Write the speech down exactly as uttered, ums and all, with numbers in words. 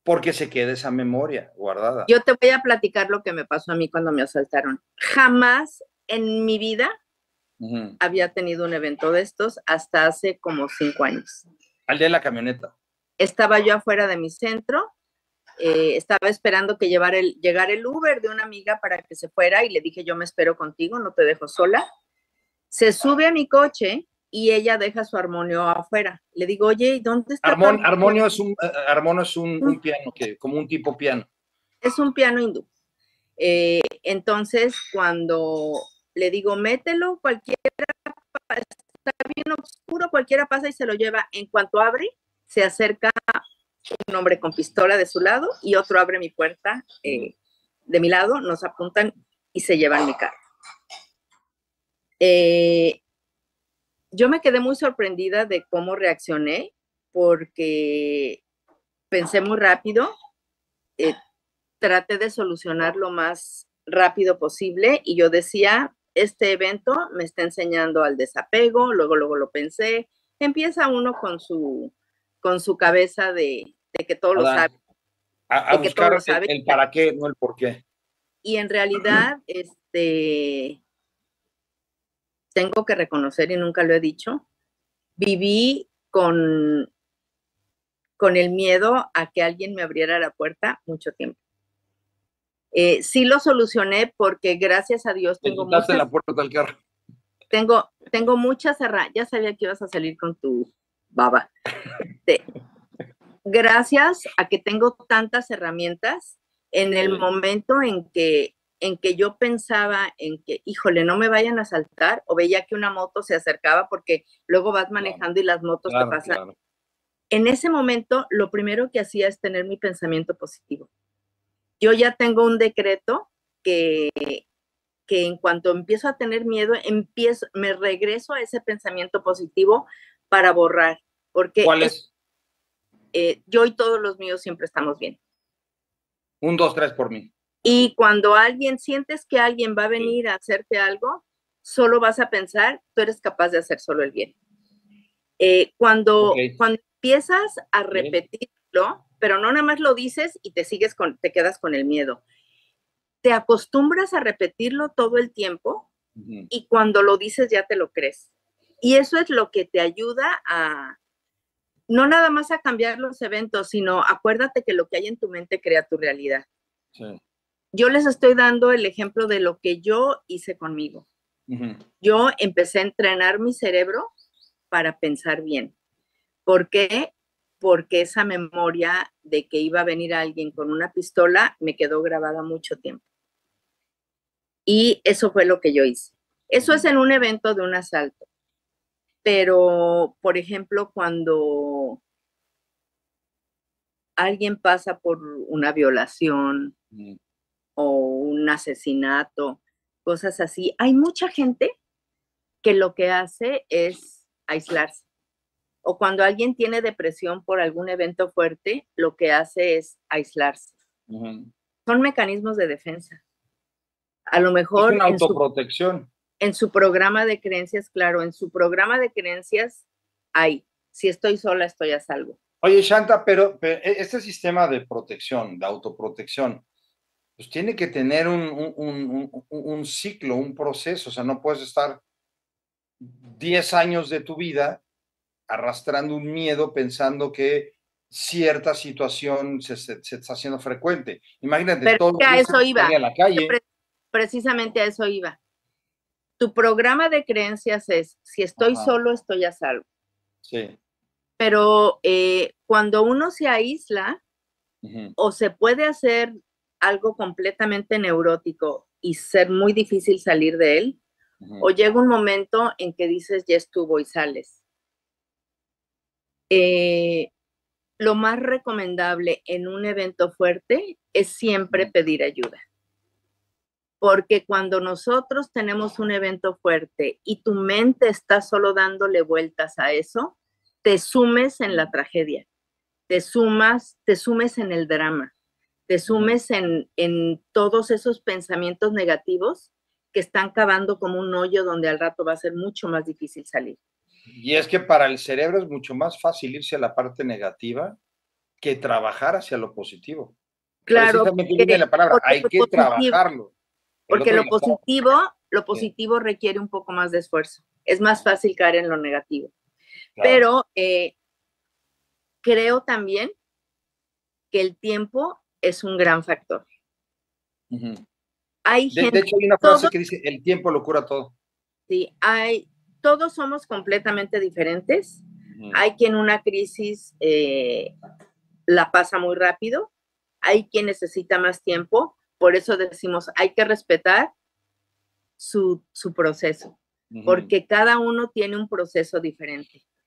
porque se queda esa memoria guardada. Yo te voy a platicar lo que me pasó a mí cuando me asaltaron. Jamás en mi vida uh-huh. había tenido un evento de estos hasta hace como cinco años. Al día de la camioneta. Estaba yo afuera de mi centro, eh, estaba esperando que llevar el, llegara el Uber de una amiga para que se fuera y le dije, yo me espero contigo, no te dejo sola. Se sube a mi coche y ella deja su armonio afuera. Le digo, oye, ¿dónde está? Armon, armonio es un, uh, armonio es un, un piano, que, como un tipo piano. Es un piano hindú. Eh, entonces, cuando le digo, mételo, cualquiera, está bien oscuro, cualquiera pasa y se lo lleva. En cuanto abre, se acerca un hombre con pistola de su lado y otro abre mi puerta eh, de mi lado, nos apuntan y se llevan mi carro. Eh, yo me quedé muy sorprendida de cómo reaccioné, porque pensé muy rápido, eh, traté de solucionar lo más rápido posible y yo decía, este evento me está enseñando al desapego, luego, luego lo pensé, empieza uno con su, con su cabeza de, de que todo lo sabe. A, a buscar que todo lo sabe. El, el para qué, no el por qué. Y en realidad, este, tengo que reconocer, y nunca lo he dicho, viví con, con el miedo a que alguien me abriera la puerta mucho tiempo. Eh, sí lo solucioné porque gracias a Dios tengo muchas, la puerta del carro. Tengo, tengo muchas herramientas. Ya sabía que ibas a salir con tu baba. Este, gracias a que tengo tantas herramientas, en el sí. momento en que, en que yo pensaba en que, híjole, no me vayan a asaltar, o veía que una moto se acercaba, porque luego vas manejando claro. y las motos claro, te pasan. Claro. En ese momento, lo primero que hacía es tener mi pensamiento positivo. Yo ya tengo un decreto que, que en cuanto empiezo a tener miedo, empiezo, me regreso a ese pensamiento positivo para borrar. Porque ¿cuál es? es eh, yo y todos los míos siempre estamos bien. Un, dos, tres por mí. Y cuando alguien, sientes que alguien va a venir a hacerte algo, solo vas a pensar, tú eres capaz de hacer solo el bien. Eh, cuando, okay. cuando empiezas a repetirlo, pero no nada más lo dices y te sigues con, te quedas con el miedo. Te acostumbras a repetirlo todo el tiempo uh-huh. y cuando lo dices ya te lo crees. Y eso es lo que te ayuda a, no nada más a cambiar los eventos, sino acuérdate que lo que hay en tu mente crea tu realidad. Sí. Yo les estoy dando el ejemplo de lo que yo hice conmigo. Uh-huh. Yo empecé a entrenar mi cerebro para pensar bien. ¿Por qué? Porque esa memoria de que iba a venir alguien con una pistola me quedó grabada mucho tiempo. Y eso fue lo que yo hice. Eso es en un evento de un asalto. Pero, por ejemplo, cuando alguien pasa por una violación mm. o un asesinato, cosas así, hay mucha gente que lo que hace es aislarse. O cuando alguien tiene depresión por algún evento fuerte, lo que hace es aislarse. Uh-huh. Son mecanismos de defensa. A lo mejor... Es una autoprotección. En su, en su programa de creencias, claro, en su programa de creencias hay, si estoy sola, estoy a salvo. Oye, Shanta, pero, pero este sistema de protección, de autoprotección, pues tiene que tener un, un, un, un, un ciclo, un proceso. O sea, no puedes estar diez años de tu vida arrastrando un miedo pensando que cierta situación se, se, se está haciendo frecuente. Imagínate, pero todo que a eso iba. A la calle. Pre precisamente a eso iba. Tu programa de creencias es, si estoy Ajá. solo, estoy a salvo. Sí. Pero eh, cuando uno se aísla, uh-huh. o se puede hacer algo completamente neurótico y ser muy difícil salir de él, uh-huh. o llega un momento en que dices, ya estuvo y sales. Eh, lo más recomendable en un evento fuerte es siempre uh-huh. pedir ayuda. Porque cuando nosotros tenemos un evento fuerte y tu mente está solo dándole vueltas a eso, te sumes en la tragedia, te sumas, te sumes en el drama, te sumes en, en todos esos pensamientos negativos que están cavando como un hoyo donde al rato va a ser mucho más difícil salir. Y es que para el cerebro es mucho más fácil irse a la parte negativa que trabajar hacia lo positivo. Claro, precisamente viene la palabra, hay que positivo, trabajarlo. Porque lo positivo, lo positivo sí. requiere un poco más de esfuerzo. Es más fácil caer en lo negativo. Claro. Pero eh, creo también que el tiempo es un gran factor. Uh-huh. Hay de, gente, de hecho, hay una frase todo, que dice, el tiempo lo cura todo. Sí, hay, todos somos completamente diferentes. Uh-huh. Hay quien una crisis eh, la pasa muy rápido. Hay quien necesita más tiempo. Por eso decimos, hay que respetar su, su proceso, uh-huh. porque cada uno tiene un proceso diferente.